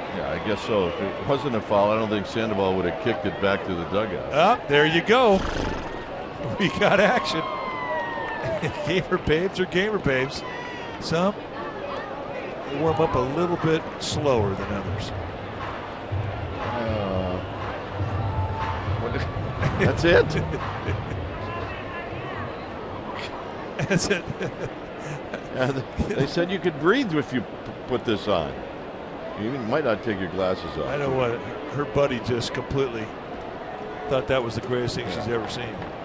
Yeah, I guess so. If it wasn't a foul, I don't think Sandoval would have kicked it back to the dugout. Ah, there you go. We got action. Gamer babes or gamer babes. Some warm up a little bit slower than others. That's it. That's it. They said you could breathe if you put this on. You might not take your glasses off. I know what her buddy just completely thought that was the greatest thing she's ever seen.